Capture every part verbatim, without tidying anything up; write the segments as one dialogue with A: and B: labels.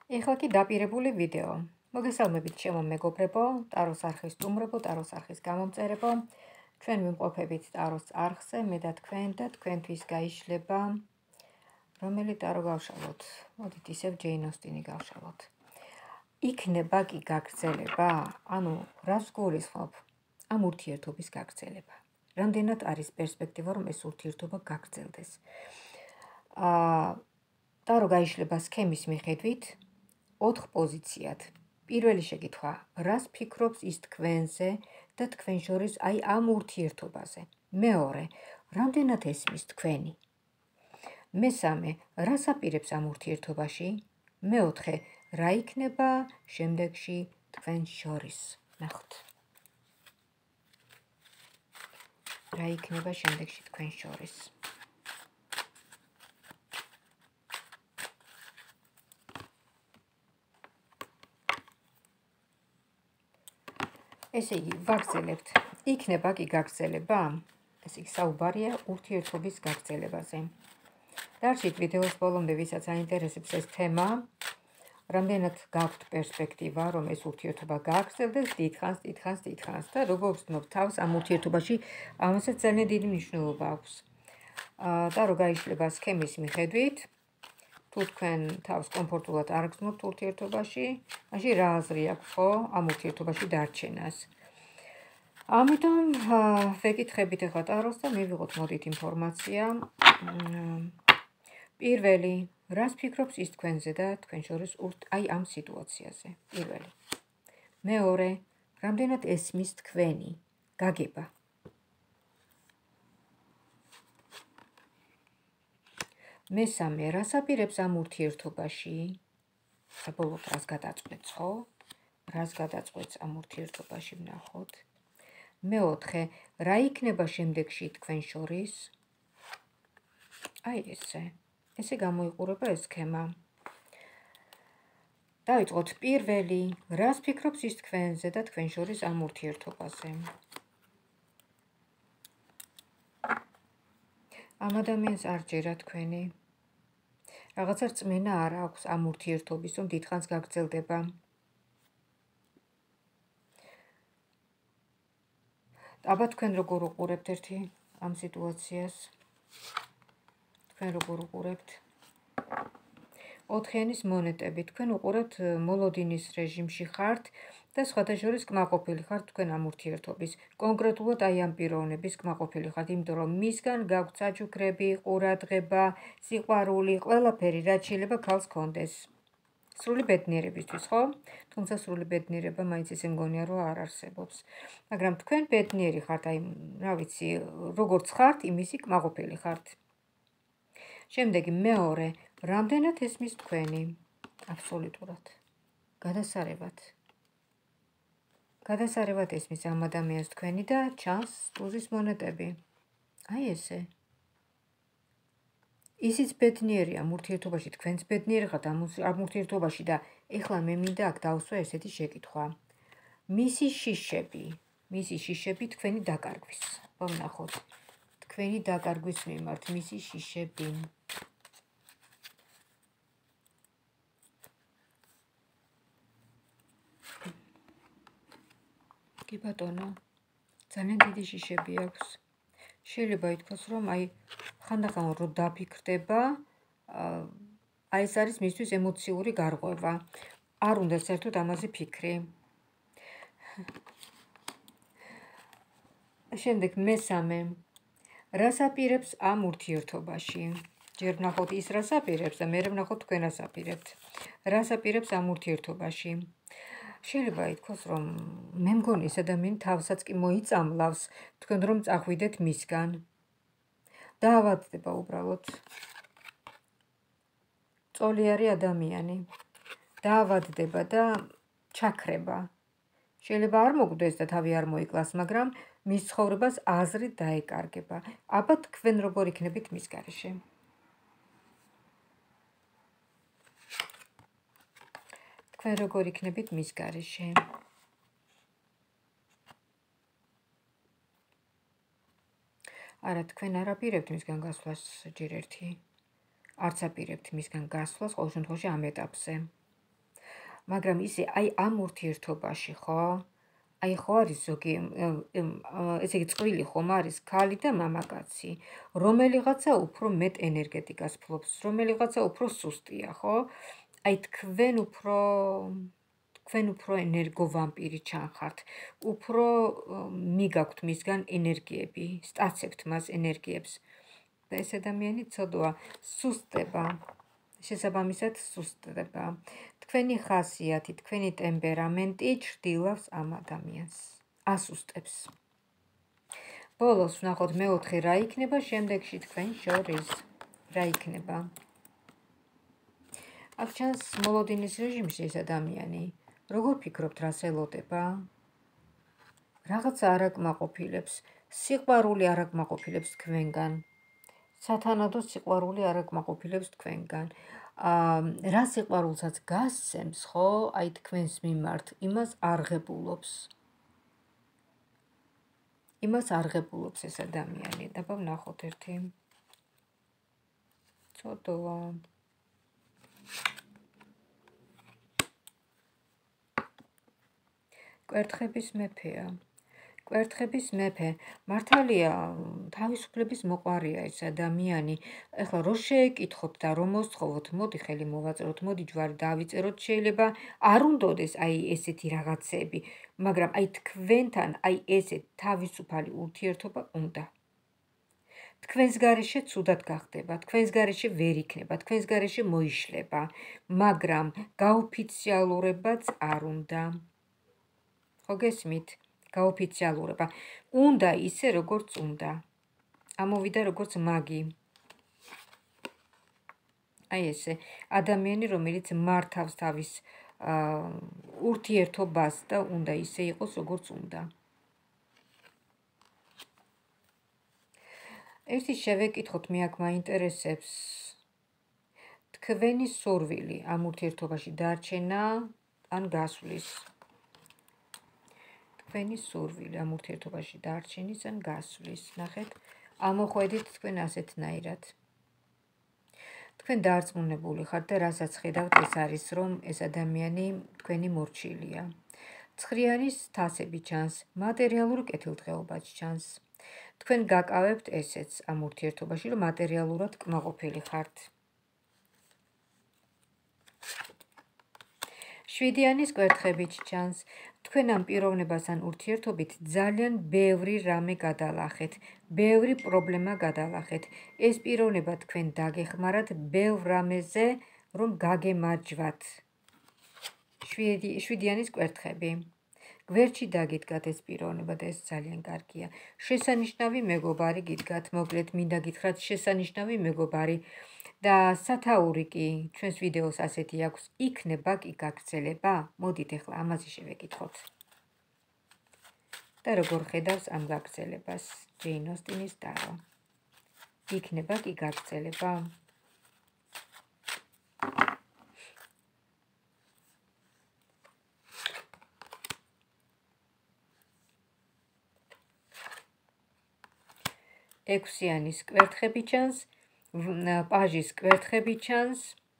A: ეხლა კი დაპირებული ვიდეო. მოგესალმებით ჩემო მეგობრებო, ტაროს არხის სტუმრებო, ტაროს არხის გამომწერებო. ჩვენ ვიმყოფებით ტაროს არხზე, მე და თქვენ და თქვენთვის გაიშლება რომელი ტარო გავშალოთ? მოდით ისევ ჯეინ ოსტინი გავშალოთ. იქნება კი გაგრძელება, ანუ რას გულისხმობ? ამ ურთიერთობის გაგრძელება. რამდენად არის პერსპექტივა, რომ ეს ურთიერთობა გაგრძელდეს? აა ტარო გაიშლება სქემის მიხედვით ოთხ პოზიციად. პირველი შეკითხვა, რას ფიქრობს ის თქვენზე და თქვენ შორის აი ამ ურთიერთობაზე? მეორე, რამდენად ესმის თქვენი? მესამე, რას აპირებს ამ ურთიერთობაში? მეოთხე, რა იქნება შემდეგში თქვენ შორის? ნახოთ. რა იქნება შემდეგში თქვენ შორის? ესე იგი, ვაგრძელებთ. იქნება კი გაგრძელება? ესე იგი, საუბარია ურთიერთობის გაგრძელებაზე. დარჩით ვიდეოს ბოლომდე, ვისაც აინტერესებს ეს თემა, რამდენად გაქვთ პერსპექტივა, რომ ეს ურთიერთობა გააგრძელდეს, დიდხანს, დიდხანს, დიდხანს და როგორ ვგრძნობ თავს ამ ურთიერთობაში, ამასაც ძალიან დიდი მნიშვნელობა აქვს. და რო გაიშლება სქემის მიხედვით, თუ თქვენ თავს კომფორტულად არ გრძნობთ ურთიერთობაში, მაშინ რა აზრი აქვს ხო ამ ურთიერთობაში დარჩენას? ამიტომ ვეკითხებით ახლა ტაროს და მივიღოთ მოდით ინფორმაცია. პირველი, რას ფიქრობს ის თქვენზე და თქვენ შორის აი ამ სიტუაციაზე? პირველი. მეორე, რამდენად ესმის თქვენი გაგება? მესამე, რას აპირებს ამ ურთიერთობაში? საბოლოოდ რას გადაწყვეტს, ხო? რას გადაწყვეტს ამ ურთიერთობაში ვნახოთ? მეოთხე, რა იქნება შემდეგში თქვენ შორის? აი ესე. ესე გამოიყურება ეს სქემა. დავიწყოთ პირველი, რას ფიქრობს ის თქვენზე და თქვენ შორის ამ ურთიერთობაზე? ამ ადამიანს არ ჯერა თქვენი. რაღაცა რწმენა არ აქვს ამ ურთიერთობის, რომ დიდხანს გაგრძელდება. აბა თქვენ როგორ უყურებთ ერთი ამ სიტუაციას? თქვენ როგორ უყურებთ? ოთხიანის მონეტები. თქვენ უყურებთ მოლოდინის რეჟიმში ხართ და სხვათა შორის კმაყოფილი ხართ თქვენ ამ ურთიერთობის. კონკრეტულად აი ამ პიროვნების კმაყოფილი ხართ, იმიტომ რომ მისგან გაქვთ საჩუქრები, ყურადღება, სიყვარული, ყველაფერი, რაც შეიძლება ქალს კონდეს. სრული ბედნიერებისთვის, ხო? თუმცა სრული ბედნიერება მაინც ისე მგონია, რომ არ არსებობს. მაგრამ თქვენ ბედნიერი ხართ, აი, რა ვიცი, როგორც ხართ, იმისი კმაყოფილი ხართ. შემდეგი მეორე, რამდენად ესმის თქვენი? აბსოლუტურად. გადასარევად. გადასარევად ესმის ამ ადამიანს თქვენი და ჩანს ტუზის მონეტები. აი ესე. ისიც ბედნიერია ამ ურთიერთობაში, თქვენც ბედნიერი ხართ ამ ურთიერთობაში და ეხლა მე მინდა აქ დავსვა ესეთი შეკითხვა. მისი შიშები, მისი შიშები თქვენი დაკარგვის. ვნახოთ. თქვენი დაკარგვის მიმართ მისი შიშები. კი ბატონო, ძალიან დიდი შიშები აქვს. შეიძლება ითქვას, რომ აი ხანდახან რო დაფიქრდება, აი ეს არის მისთვის ემოციური გარღვევა. არ უნდა საერთოდ ამაზე ფიქრი. შემდეგ მესამე, რას აპირებს ამ ურთიერთობაში? ჯერ ვნახოთ ის რას აპირებს და მერე ვნახოთ თქვენ რას აპირებთ. რას აპირებს ამ ურთიერთობაში? შეიძლება ითქვას, რომ მე მგონი ეს ადამიანი თავსაც კი მოიწამლავს, თქვენ რომ წახვიდეთ მისგან. დაავადდება უბრალოდ. წოლიარი ადამიანი. დაავადდება და ჩაქრება. შეიძლება არ მოგდეს და თავი არ მოიკლას, მაგრამ მის ცხოვრებას აზრით დაეკარგება. აბა თქვენ როგორ იქნებით მის გარეშე? თქვენ როგორ იქნებით მის გარეშე? არა, თქვენ არ აპირებთ მისგან გასვლას ჯერ ერთი. არც აპირებთ მისგან გასვლას, ყოველ შემთხვევაში ამ ეტაპზე. მაგრამ ისე აი ამ ურთიერთობაში, ხო? აი ხო არის ზოგი ესე იგი წყვილი ხომ არის ქალი და მამაკაცი, რომელიღაცა უფრო მეტ ენერგეტიკას ფლობს, რომელიღაცა უფრო სუსტია, ხო? აი თქვენ უფრო თქვენ უფრო ენერგოვამპირი ჩანხართ, უფრო მიგაქვთ მისგან ენერგიები, სტაცებთ მას ენერგიებს. და ეს ადამიანი ცოდვა სუსტდება, შესაბამისად სუსტდება. თქვენი ხასიათი, თქვენი ტემპერამენტი ჩრდილავს ამ ადამიანს, ასუსტებს. ბოლოს ვნახოთ მეოთხე რა იქნება შემდეგში თქვენ შორის, რა იქნება. აქ ჩანს მოლოდინის რეჟიმში ეს ადამიანი, როგორ ფიქრობთ, რას ელოდება? რაღაცა არ აკმაყოფილებს, სიყვარული არ აკმაყოფილებს თქვენგან. სათანადო სიყვარული არ აკმაყოფილებს თქვენგან. რა სიყვარულსაც გასცემს, ხო, აი თქვენს მიმართ, იმას არღებულობს. იმას არღებულობს ეს ადამიანი. დაბა ვნახოთ ერთი. ცოდვა. კვერთხების მეფეა. კვერთხების მეფე, მართალია თავისუფლების მოყვარია ეს ადამიანი. ეხლა რო შეეკითხოთ და რომ მოსთხოვოთ, მოდი ხელი მოვაწეროთ, მოდი ჯვარი დავიწეროთ, შეიძლება არ უნდოდეს აი ესეთი რაღაცები, მაგრამ აი თქვენთან აი ესეთ თავისუფალი ურთიერთობა უნდა. თქვენს გარეშე ცუდად გახდება, თქვენს გარეშე ვერ იქნება, თქვენს გარეშე მოიშლება, მაგრამ გაოფიციალურებაც არ უნდა. ხო გესმით? გაოფიციალურება. უნდა ისე, როგორც უნდა. ამოვიდა როგორც მაგი. აი ესე, ადამიანი, რომელიც მართავს თავის ურთიერთობას და უნდა ისე იყოს, როგორც უნდა. ერთი შევეკითხოთ, მე აქ მაინტერესებს თქვენი სურვილი ამ ურთიერთობაში დარჩენა ან გასვლის. თქვენი სურვილი ამ ურთიერთობაში დარჩენის ან გასვლის. ნახეთ, ამოხვედით თქვენ ასეთნაირად. თქვენ დარწმუნებული ხართ და რასაც ხედავთ, ეს არის, რომ ეს ადამიანი თქვენი მორჩილია. ცხრიანის თასები ჩანს, მატერიალური კეთილდღეობაც ჩანს. თქვენ გაკავებთ ესეც ამ ურთიერთობაში, რომ მატერიალურად კმაყოფილი ხართ. შვიდიანის კვერთხებიც ჩანს. თქვენ ამ პიროვნებას ან ურთიერთობით ძალიან ბევრი რამე გადალახეთ, ბევრი პრობლემა გადალახეთ. ეს პიროვნება თქვენ დაგეხმარათ ბევრ რამეზე, რომ გაგემარჯვათ. შვიდიანის კვერთხები. გვერდში დაგიდგათ ეს პიროვნება და ეს ძალიან კარგია. შესანიშნავი მეგობარი გიდგათ, მოკლედ მინდა გითხრათ შესანიშნავი მეგობარი. და სათაური კი ჩვენს ვიდეოს ასეთი აქვს, იქნება კი გაგრძელება? მოდით ახლა ამაზე შევეკითხოთ. და როგორ ხედავს ამ გაგრძელებას ჯეინ ოსტინის ტარო? იქნება კი გაგრძელება? ექვსიანის კვერთხები ჩანს, პაჟის კვერთხები ჩანს.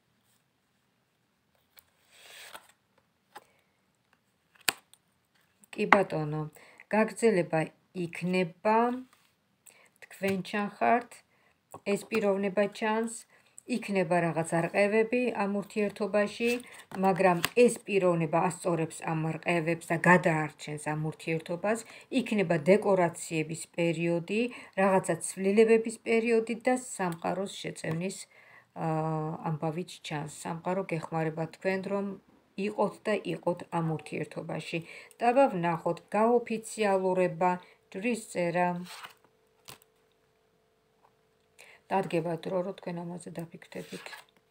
A: კი ბატონო, გაგრძელება იქნება, თქვენ ჩანხართ, ეს პიროვნება ჩანს, იქნება რაღაც არყევები ამ ურთიერთობაში, მაგრამ ეს პიროვნება ასწორებს ამ რყევებს და გადაარჩენს ამ ურთიერთობას, იქნება დეკორაციების პერიოდი, რაღაცა ცვლილებების პერიოდი და სამყაროს შეწევნის ამბავიც ჩანს. სამყარო გეხმარება თქვენ, რომ იყოთ და იყოთ ამ ურთიერთობაში. დაბა ვნახოთ, გაოფიციალურება, ჯვრის წერა. დადგება დრო, რომ თქვენ ამაზე დაფიქრდებით.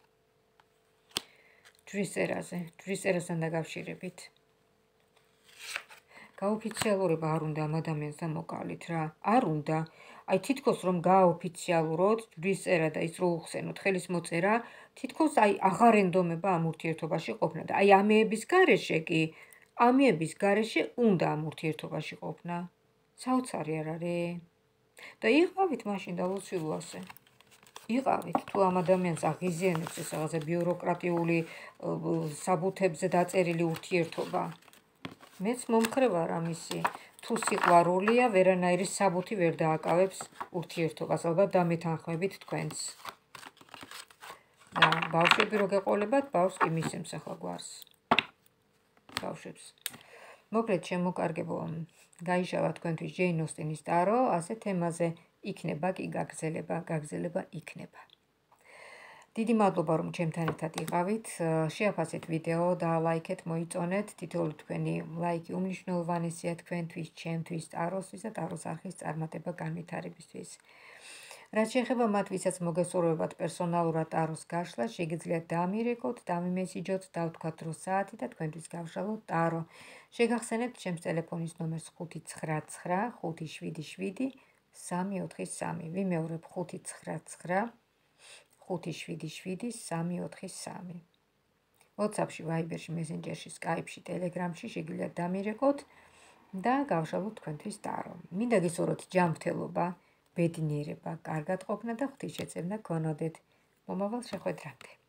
A: ჯვრის წერაზე, ჯვრის წერასთან დაკავშირებით. გაოფიციალურება არ უნდა ამ ადამიანს დამოკალით რა, არ უნდა. აი თითქოს რომ გააოფიციალუროთ ჯვრის წერა და ის რო უხსენოთ ხელის მოწერა, თითქოს აი აღარ ენდომება ამ ურთიერთობაში ყოფნა და აი ამეების გარეშე კი, ამეების გარეშე უნდა ამ ურთიერთობაში ყოფნა. საოცარი არ არის? და იყავით მაშინ და ლოცვილო ასე. იყავით, თუ ამ ადამიანს აღიზიანებს ეს რაღაცა ბიუროკრატიული საბუთებზე დაწერილი ურთიერთობა. მეც მომხრევარ ამისი, თუ სიყვარულია, ვერანაირი საბუთი ვერ დააკავებს ურთიერთობას, ალბათ დამეთანხმებით თქვენს. და ბავშვები რო გეყოლებათ, ბავშვს კი მისცემს ახლა გვარს. ბავშვებს. მოკლედ შემოკარგებო, გაიშალა თქვენთვის ჯეინ ოსტინის ტარო, ასე თემაზე იქნება კი გაგრძელება, გაგრძელება იქნება. დიდი მადლობა, რომ ჩემთან ერთად იყავით. შეაფასეთ ვიდეო, დაალაიქეთ, მოიწონეთ. თითოეული თქვენი ლაიქი უმნიშვნელოვანესია თქვენთვის, ჩემთვის, ტაროსთვის და ტაროს არხის წარმატება განვითარებისთვის. რაც შეეხება მათ, ვისაც მოგესურვებათ პერსონალურად ტაროს გაშლა, შეგიძლიათ დამირეკოთ, დამიმესიჯოთ, დავთქვათ დრო საათი და თქვენთვის გავშალოთ ტარო. შეგახსენებთ ჩემს ტელეფონის ნომერს ხუთი ცხრა ცხრა ხუთი შვიდი შვიდი სამი ოთხი სამი. ვიმეორებ ხუთი ცხრა ცხრა ხუთი შვიდი შვიდი სამი ოთხი სამი. WhatsApp-ში, Viber-ში, Messenger-ში, Skype-ში, Telegram-ში შეგიძლიათ დამირეკოთ და გავშალოთ თქვენთვის ტარო. მინდა გისურვოთ ჯანმრთელობა, ბედნიერება, კარგად ყოფნა და ღვთისშეწევნა გქონოდეთ. მომავალ შეხვედრამდე.